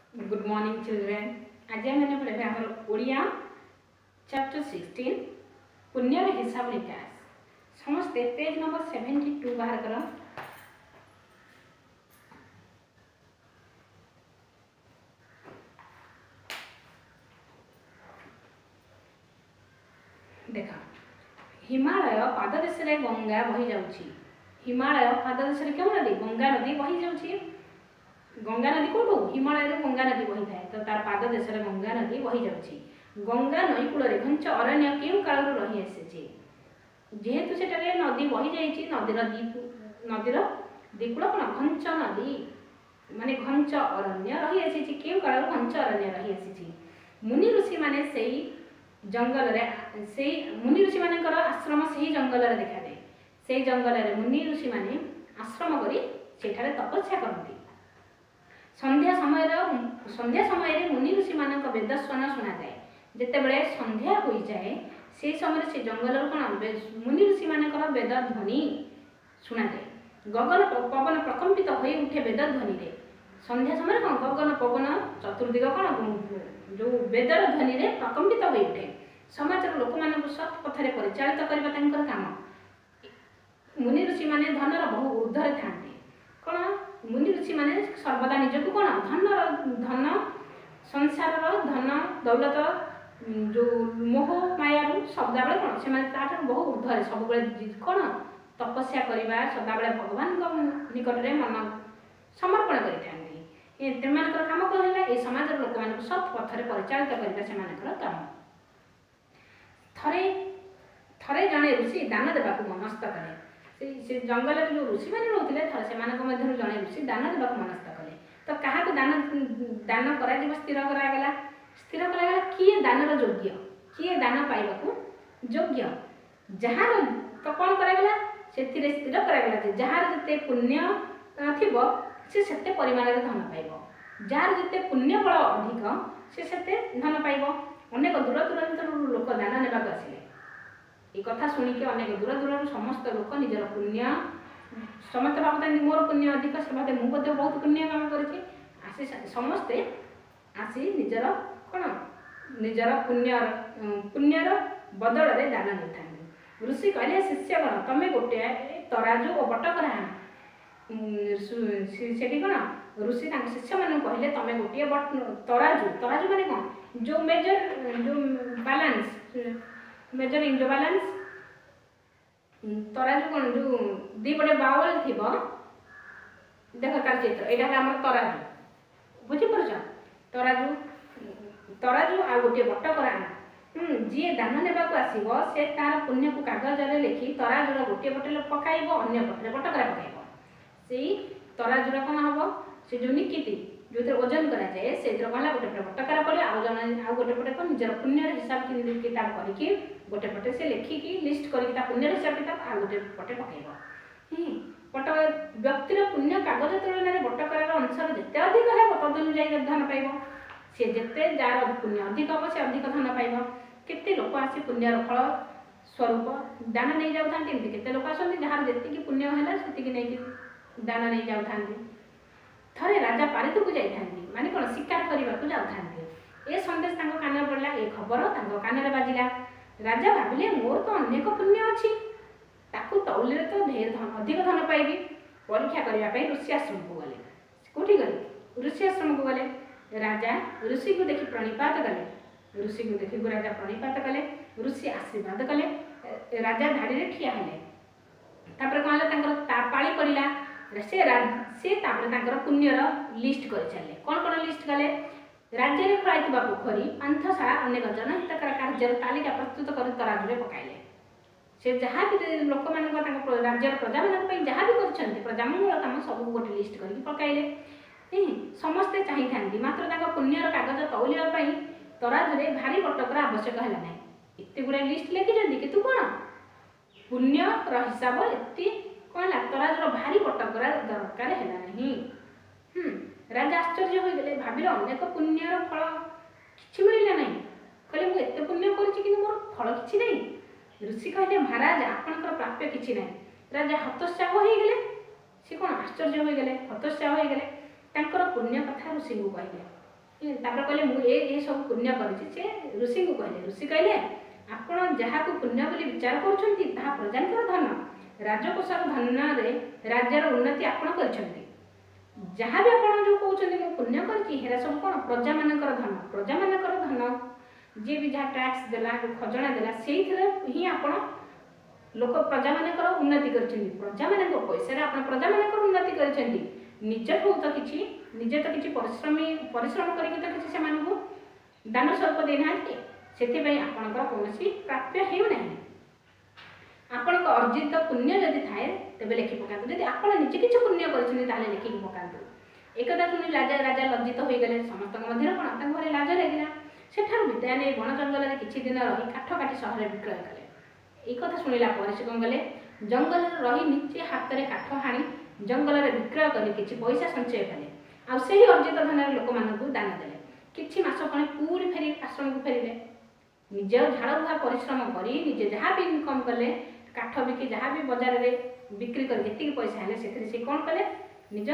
Good morning, children. आज मैंने पढ़े आमर ओडिया चैप्टर 16 पुण्यर हिसाब निकास समस्ते पेज नंबर 72 बाहर कर। देख हिमालय पाददेश रे गंगा बही जाउछि। हिमालय पाददेश रे केउ नदी गंगा नदी बही जाउछि। गंगा नदी कौटू हिमालय गंगा नदी बही थाए तो तार पाद देश गंगा नदी बही जाउछि। गंगा नई कूल घंच अरण्य केउ काल रही आसी जेहेतु से नदी बही जाइछि नदीर दीकूल कौन घंच नदी माने घंच अरण्य रही आसी केउ काल घंच अरण्य रही आसी। मुनि ऋषि माने सेई जंगल रे सेई मुनि ऋषि मानकर आश्रम सेई जंगल रे देखा दे। सेई जंगल रे मुनि ऋषि माने आश्रम करी सेठारे तपस्या करती। संध्या समय मुनि ऋषि मानक वेद स्वन शुणा जाए। जिते बड़े संध्या हो जाए से समय से जंगल कौन मुनि ऋषि मानकर वेद ध्वनि शुणा जाए। गगन पवन प्रकम्पित हो उठे वेद ध्वनि रे। संध्या समय कौन गगन पवन चतुर्दिग कौन जो वेदर ध्वनि रे प्रकम्पित हो उठे। समाज लोक मान सत् पथरे परिचालित करने काम। मुनि ऋषि माने धनर बहु ऊर्ध्वे था कौन मुनि ऋषि माने सर्वदा निजक कौन धन संसार धन दौलत जो मोह मायारू सदा बेले कौन से बहु ऊर्ध्वे सब कौन तपस्या करवा सदा बेले भगवान निकट में मन समर्पण कर काम कौन है ये समाज लोक मान सत् पथरे परिचालित करने से काम। थरे थरे जड़े ऋषि दान देवा मनस्थ कले। से जंगल जो ऋषि मैंने रोते से जड़े ऋषि दान देवा मनस्थ कले। तो क्या दान दान कर स्थिर करागला किए दानर योग्य किए दान पाइबा योग्य जार तो कौन करागला से स्थिर करागला जार जिते पुण्य थी से परिमाण धन पाइब। जार जिते पुण्य बल अधिक से धन पाइब। अनेक दूर दूरांतर लोक दान नेबाक आसिले। ये कथा शुणिक अनेक दूर दूर समस्त लोक निजर पुण्य समस्त भावता मोर पुण्य अधिक से भावते मुझे बहुत पुण्य काम कर समस्ते आसी निजर कौन निजर पुण्यर बदल में दान नहीं था। ऋषि कहले शिष्य कौन तुम्हें गोटे तराजू और बटकरा से कौन ऋषि शिष्य मान कहले तुम्हें गोटे तराजू तराजू माने कौन जो मेजर जो बैलेंस मेजरिंग जो बैलेंस तराजू कौन जो दी बड़े बाउल थी देख कार चित्र यहाँ आम तराजू बुझीपार तराजू तराजू आ गोटे बटकरा जी दान ने आसो से तार पुण्य को कागज में लिखि तराजूर गोटे पटे पकाइब अन्य पटे बटकरा पकाइब से तराजूर कौन हम से जो निकिति जो ओजन कराए से गला गोटे पटे बटकरा पड़े आउ गोटे पटे कौन निजर पुण्य हिसाब किताब करके गोटे पटे से लिखिकी लिस्ट करके पुण्य हिसाब किताब आ गोटे पटे पकाइब। बट व्यक्तिर पुण्य कागज तुलन में बटकरार अंशर जिते अधिक है तदनु जा धन पाइब। सी जिते जार पुण्य अधिक हम से अधिक धन पाइब। केते लोक आसी पुण्यर फल स्वरूप दान नहीं जाता केते लोक आसती जार जी पुण्य है से दान नहीं जाता। थरे राजा पारित को जाता माने कौन शिकार करने को जाता ए संदेश कान पड़ा ए खबर कान बाजिला। राजा भाविले मोर तो अनेक पुण्य अच्छी ताकू तौले तो ढेर अधिक धन पाइबी। परीक्षा करने ऋषि आश्रम को गले कौटी गले ऋषि आश्रम को गले। राजा ऋषि को देखि प्रणिपात कले। ऋषि को देखि राजा प्रणिपात कले ऋषि आशीर्वाद कले। राजा धाड़ी रे ठिया हेले तापर कौन पाली पड़ा से पुण्यर लिस्ट कर चले कौन कौन लिस्ट कले। राज्य में खोलाई पोखरी पांथशाला अनेक जन हितकर कार्य तालिका प्रस्तुत कर तराजू में पकाइले। से जहाँ भी लोक मान राज्यर प्रजा मान जहाँ भी कर प्रजामंगल कम सब गोटे लिस्ट कर पकाइले। समस्ते चाहिए मात्र पुण्यर कागज तौलिया तराजू में भारी बटकर आवश्यक है ना एत गुड़ा लिस्ट लिखिं कि तू कौन पुण्य हिसाब एति कौन तराजूर भारी बटकरा दरकार है नहीं। राजा आश्चर्य हो गले भाविले अनेक पुण्यर फल कि मिलला ना कहले मुझे पुण्य कर मोर फल कि नहीं। ऋषि कहले महाराज आपणकर प्राप्य कि ना। राजा हतोत्साह हो गले सी कौन आश्चर्य हो गले हतोत्साह हो गले पुण्य कथा ऋषि को कहले तापर कहले मु ए सब पुण्य करछि से ऋषि को कहले ऋषि कहले आपण जहा को पुण्य बोली विचार करूछंती ताहा प्रजांकर धन राजकोषर धन रे राज्यर उन्नति आपण करछंती जहा भी आपण जो कहउछंती मु पुण्य करछि हेरा सब कोन प्रजा मानकर धन जे भी जहा टैक्स देला खजणा देला सेइथरे ही आपण लोक प्रजा मानकर उन्नति करछंती प्रजा मानकर पैसा रे आपण प्रजा मानकर उन्नति करछंती निज ठो तो किछि निजे तो किछि परिश्रम करिक तो किछि से मानू दान स्वरूप देनांती सेति पई आपनकर कोनसी प्राप्य हेउ नाही आपनक अर्जित पुण्य जदि थाए तबे लेखि पकांतु जदि आपण निजे किछि पुण्य करछनी ताले लेखि पकांतु एकदा सुनि राजा लज्जित होई गेले समस्त मध्य कोन तांग घरे लाज लागिला सेठार विद्या नै वन जंगल रे किछि दिन रही काठ काटी शहर विक्रय कले ए कथा सुनिला पर से कोन गले जंगल रे रही निचे हाथ रे काठ हाणी जंगल रे विक्रय कले किछि पैसा संचय कले आ सेही अर्जित धन लोक मानकु दान देले किछि मास पणे पूरी फेरी आश्रम को फेरिले निज झाड़ बुहा परिश्रम करी निजे जहाँ भी इनकम कले काठ बिकी जहाँ भी बाजार रे बिक्री कर जेतिक पैसा हेले सेथि से कोन कले निज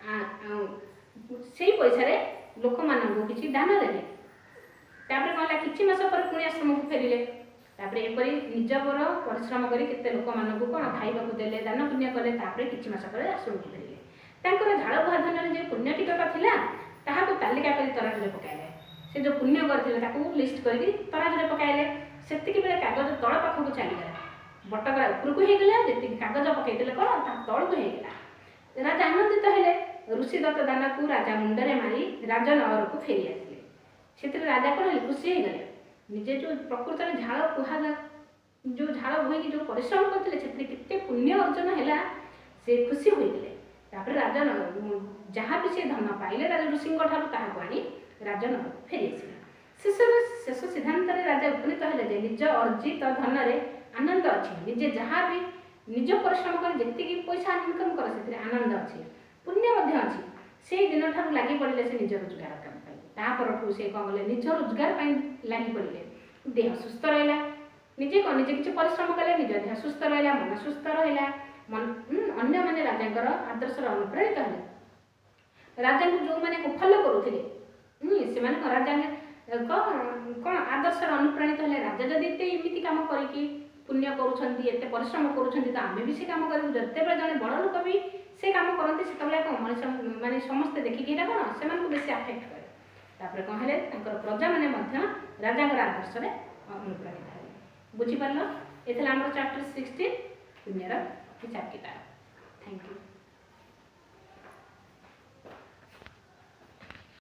सेही पैसा रे लोक मानकु किछि दान देले तापर कहला किछि मास पर पुणी आश्रम को फेरिले तापर एपरी निज पर परिश्रम करी केते लोक मानकु कोन खाइबा को देले दान पुण्य कले तापर किछि मास पर आश्रम को फेरिले तांकर झाड़ बुहा धन रे जे पुण्य टिकट थिला ताहा को तालिका करी तराजु रे पकाइले से जो पुण्य करथिले ताकू लिस्ट करी तराजु रे पकाइले सेतिकी बेले कागज तळ पाखु को चली गला बटकरा ऊपर को हे गेला जेति कागज पकाइले कोन ता तळ को हे गेला राजा आनंदित हेले ऋषि दत्त दान को राजा मुंडरे मारी राजनगर को फेरी आसिले सेति राजा कोन खुशी हे गेले निजे जो प्रकृत रे झाड़ कुहा जो झाड़ भई जो परिश्रम करथिले सेति किते पुण्य अर्जन हेला से खुशी होई गेले तापर राजा जहाँ भी से धन पाइले राजा ऋषि ठार आनी राजनगर फेरी आसिले शेष सिद्धांत राजा उपनीत हेले जे निज अर्जित धन रे आनंद अच्छी निजे जहाँ भी निज परिश्रम कर जेतिकी पैसा इनकम कर से आनंद अच्छी पुण्य अच्छी से दिन ठार लगी पड़े से निज रोजगार काम से कौन कले निज रोजगार लगी पड़े देह सुस्थ रहा निजे कौन निजे किसी परिश्रम कले निज देह सुस्थ रहा मन सुस्थ रहा अन्य माने राजा आदर्श अनुप्राणित हेले राजा को जो मैंने फॉलो करुले से राजा कौन आदर्श अनुप्राणित हेले राजा जदि एमती कम करके पुण्य करुँचे परिश्रम करुँच तो आम भी से कम करूँ जिते जड़े बड़ लोक भी से कम करते से कौन मनीष माने समस्ते देखिकी कौन से बेस आफेक्ट करे तापर कौन है प्रजा मैंने राजा आदर्श अनुप्राणित है बुझीपार ये आम चैप्टर 16 पुण्यर हिसाब किताब। Thank you.